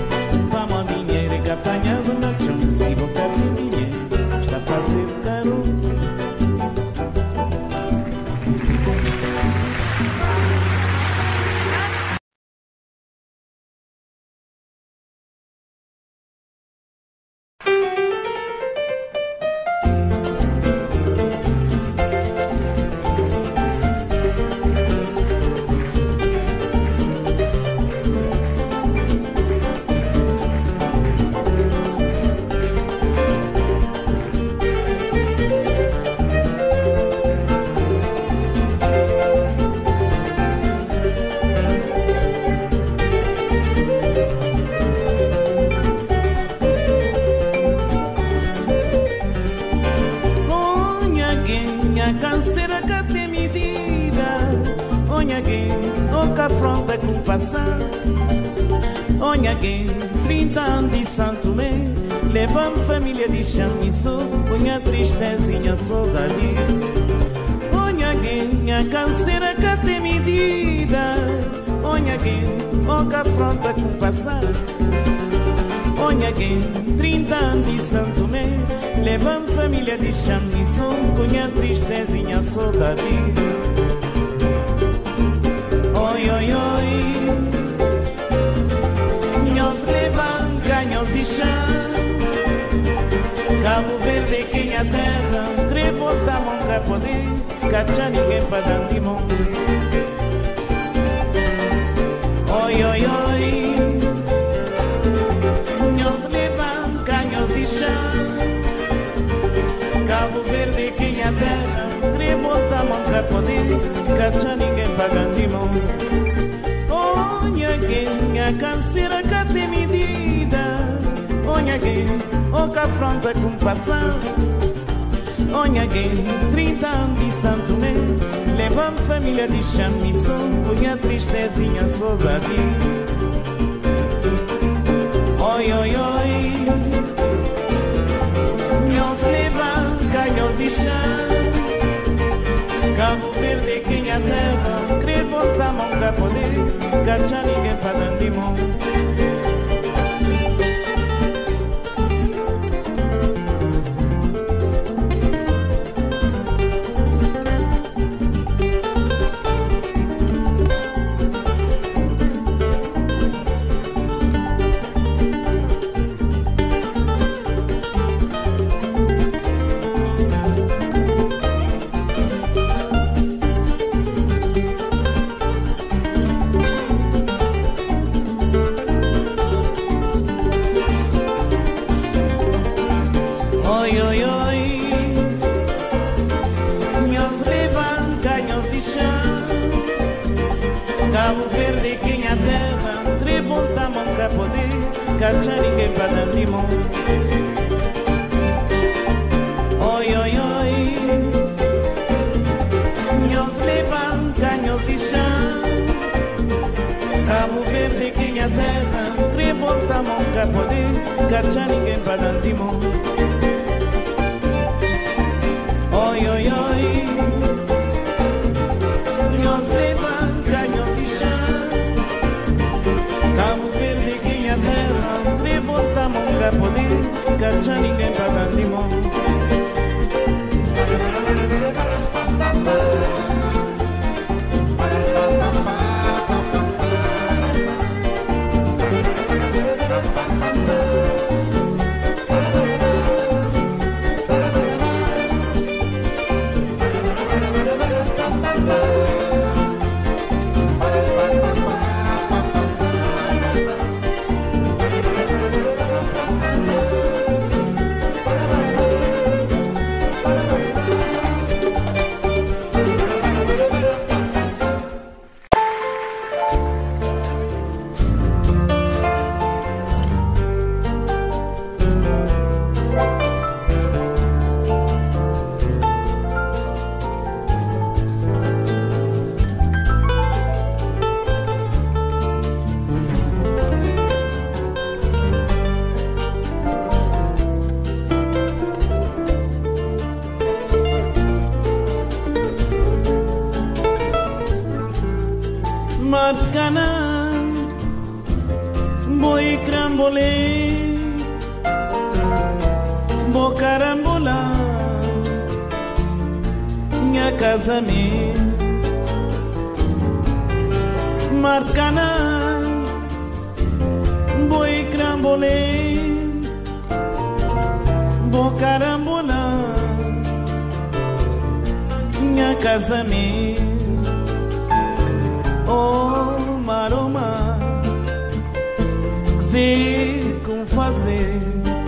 Apanhado na chão, se vou ter dinheiro, está fazendo caro. Canseira que tem medida, onha alguém, o que afronta com o passado. Onha alguém, trinta anos de Santo Tomé, levamos família de chamiço, onha tristezinha, saudade. Onha alguém, a canseira que tem medida, onha alguém, o que afronta com o passado. Onha alguém, trinta anos de Santo Tomé, levamos família de chamiço, cunha tristezinha, saudade. Oi, oi, oi, nós levamos canhos de chão. Cabo Verde, quem a terra, três volta mão cá poder, cachá ninguém para dar limão. Oi, oi, oi, nós levamos canhos de chão. Cabo Verde, quem a terra, tremota a mão pra poder, cachá ninguém pagando de mão. Onha quem a canseira que tem medida, onha quem o que afronta com o passado. Onha quem, trinta anos de Santo Tomé, levamos família de chamiço, cunha tristezinha, saudade. Oi, oi, oi, nós levamos canhos de chão. Cabo Verde, quem a terra, crê voltar a mão cá poder, cachá ninguém para dar de mão. Cabo Verde, quem a terra, três volta a mão cá poder, cachá ninguém para dar de mão. Oi, oi, oi, nós levamos canhos de chão. Cabo Verde, quem a terra, três volta a mão cá poder, cachá ninguém para dar de mão. Oi, oi, oi, nós levamos canhos de chão. Cabo Verde, quem a terra, três volta a mão cá poder, cachá ninguém para dar de mão. Para Marcana, boi crambolê, bo carambola, minha casa me. Marcana, boi crambolê, bo carambola, minha casa me. Oh, maroma, sei como fazer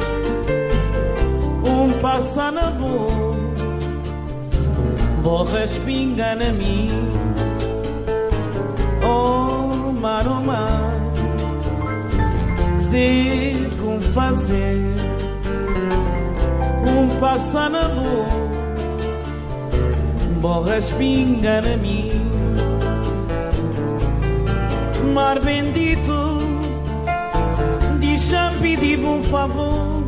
um passa na boa, vou respingar na mim. Oh, maroma, sei como fazer um passa na boa, vou respingar na mim. Mar bendito, deixa pedir um favor,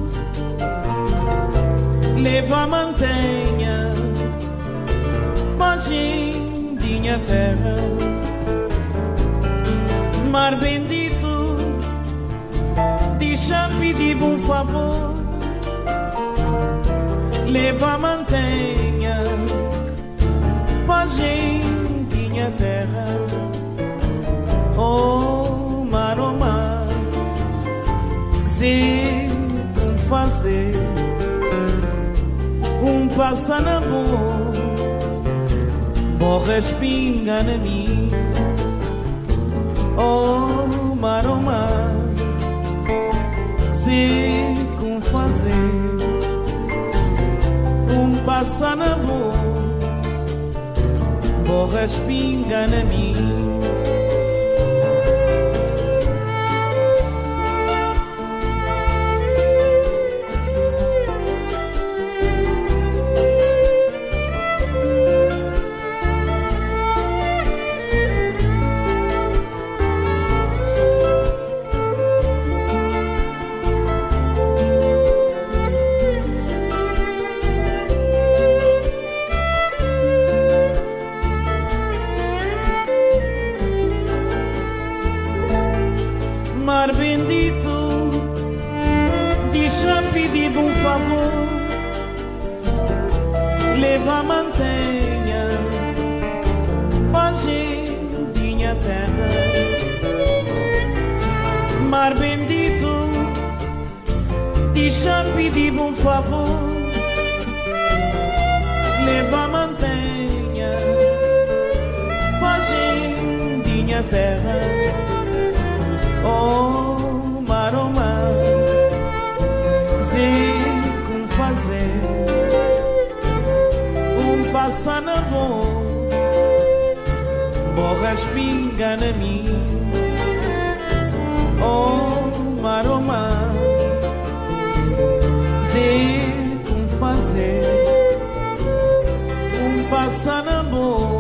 leva a mantenha pra minha terra. Mar bendito, deixa pedir um favor, leva a mantenha pra minha terra. Oh, maroma, sei como fazer um passa na boa, vou respingar na mim. Oh, maroma, sei como fazer um passa na boa, vou respingar na mim. Mar bendito, deixa pedir um favor, leva a mantenha pra minha terra. Mar bendito, deixa pedir um favor, leva a mantenha pra minha terra. Oh, maroma, sei como fazer um passa na boa, vou respingar na mim. Oh, maroma, sei como fazer um passa na boa,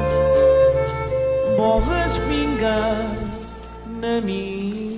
vou respingar na mim.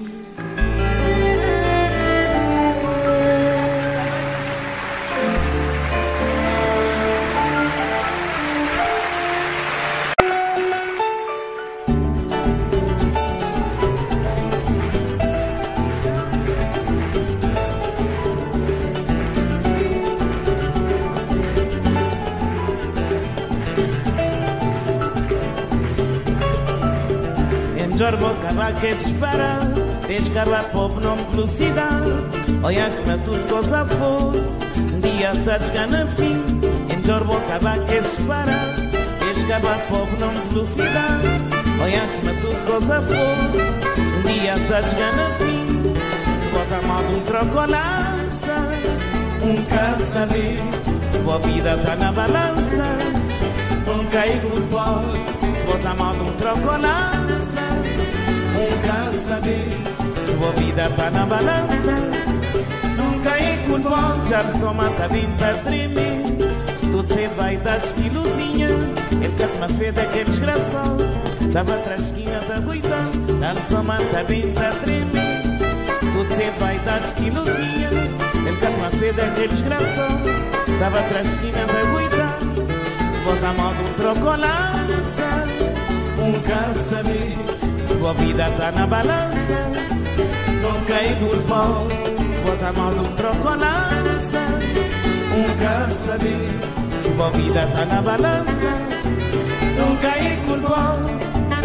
Jorbo cava que te espera, vês cava pobre não velocidade. Olha que na tudo coisa for, um dia tá de gana fim. Em Jorbo cava que te espera, vês cava pobre não velocidade. Olha que na tudo coisa for, um dia tá de gana fim. Se bota a mão de um trocolança, um caça ali. Se boa vida tá na balança, um cai por pó. Se bota a mão de um trocolança, um caça ali. Se boa vida tá na balança, não cai com pó. Já lhe só mata bem para tremer. Tudo se vai dar de estilozinha. Ele canta uma fé daquele desgraçado. Tava atrás da esquina da boita. Já-lhe só mata bem para tremer. Tudo se vai dar de estilozinha. Ele canta uma fé daquele desgraçado. Tava atrás da esquina da boita. Se bota a mão de um trocolança, nunca saber se a vida tá na balança. Não cai por pão, se bota a mão num troco-lança. Nunca saber se a vida tá na balança. Não cai por pão.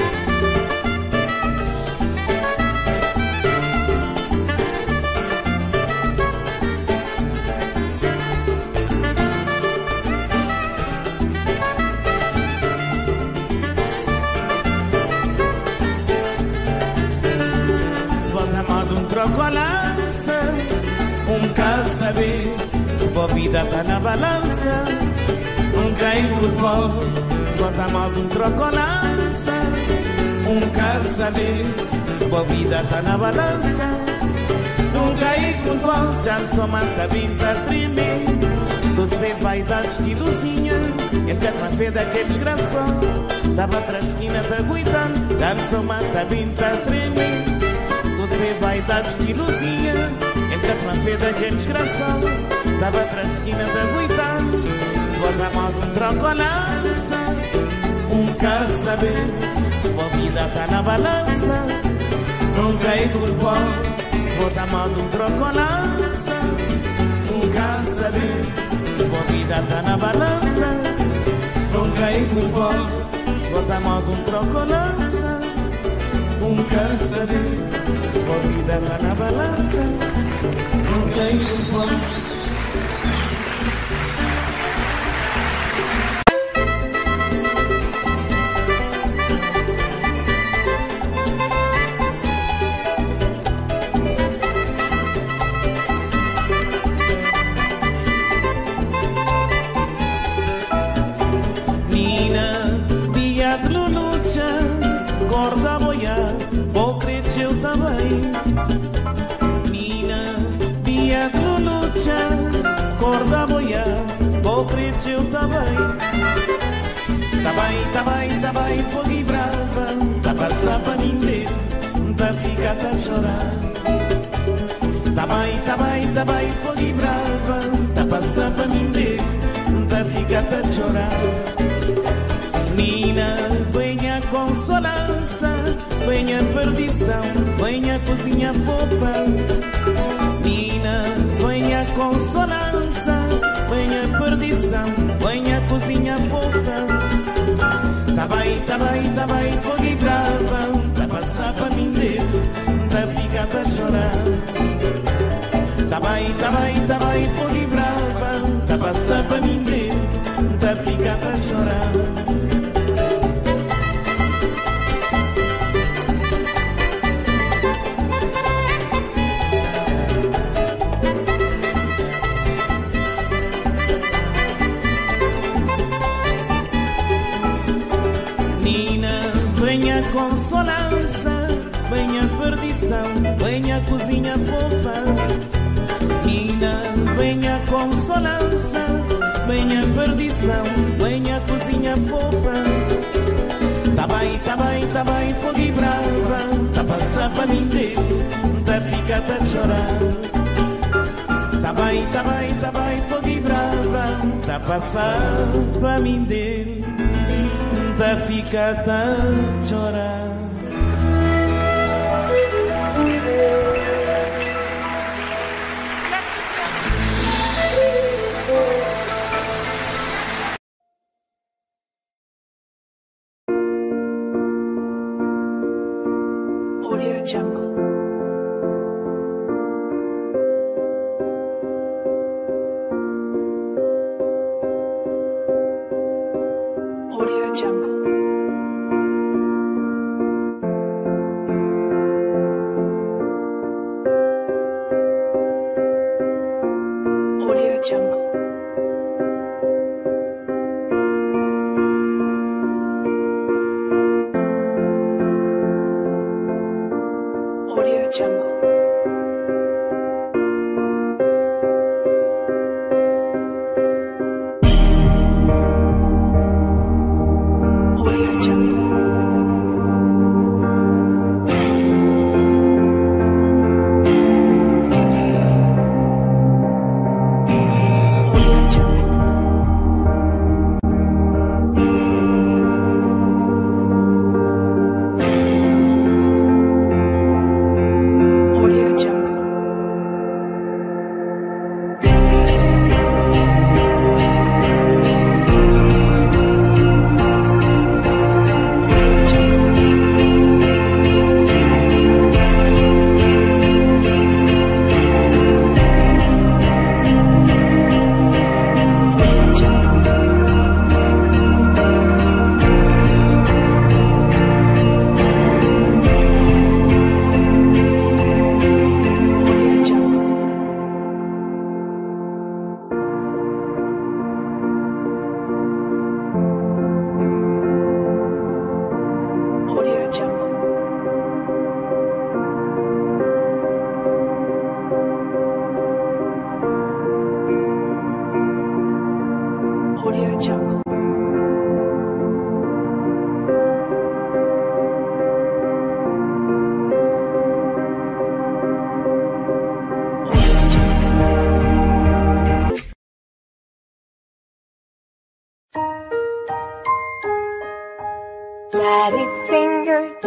Troco-lança, nunca saber se a vida tá na balança. Nunca cai por pó, se bota a mão de um troco-lança. Nunca saber se a vida tá na balança. Nunca cai por pó, já não sou manta vinda a tremer. Tudo sem vaidade, estilozinha. E até uma vez daquele desgraçado tava atrás da esquina, tá aguentando. Já não sou manta vinda a tremer. Você vai dar estilozinha. Enquanto uma feda daquele desgraçado tava atrás da esquina de aguentar. Se bota a mão de um troco-lança. Nunca saber se a vida tá na balança. Nunca cai por pó, se bota a mão de um troco-lança. Nunca saber se a vida tá na balança. Nunca cai por pó, se bota a mão de um troco-lança. Nunca saber se a vida tá na balança. Não tem culpa. Nina, dia de lucha, corda boiar, vou crescer eu também. Nina, dia de lucha, corda boiar, vou crescer eu também. Tá bem, tá bem, tá bem, fogo e brava, tá passar pra ninguém, tá ficar a chorar. Tá bem, tá bem, tá bem, fogo e brava, tá passar pra ninguém, tá ficar a chorar. Nina, venha consolança, venha perdição, venha cozinha fofa. Nina, venha consolança, venha perdição, venha cozinha fofa. Tá bem, tá bem, tá bem, fogo e brava, tá passar pra mim dentro, tá ficar a chorar. Tá bem, tá bem, tá bem, fogo e brava, tá passar pra mim dentro, tá ficar a chorar. Venha consolança, venha perdição, venha cozinha fofa. Nina, venha consolança, venha perdição, venha cozinha fofa. Tá bem, tá bem, tá bem, fogo e brava, tá passar pra mim dentro, tá ficar a chorar. Tá bem, tá bem, tá bem, fogo e brava, tá passar pra mim dentro, tá ficar a chorar. Audio Jungle. Audio Jungle. Audio Jungle. Audio Jungle. Audio Jungle. Audio Jungle. Audio Jungle.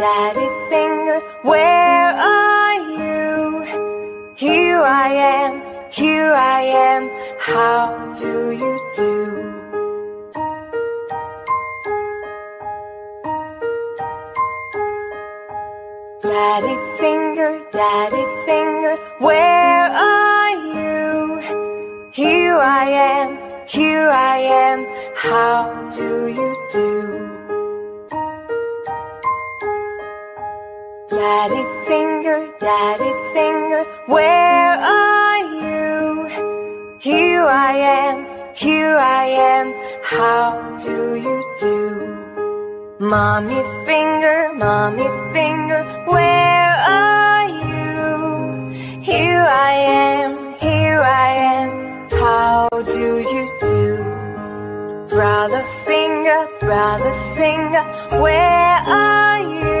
daddy finger, where are you? Here I am, here I am, how do you do? Daddy finger, daddy finger, where are you? Here I am, here I am, how do you do? Daddy finger, daddy finger, where are you? Here I am, here I am, how do you do? Mommy finger, mommy finger, where are you? Here I am, here I am, how do you do? Brother finger, brother finger, where are you?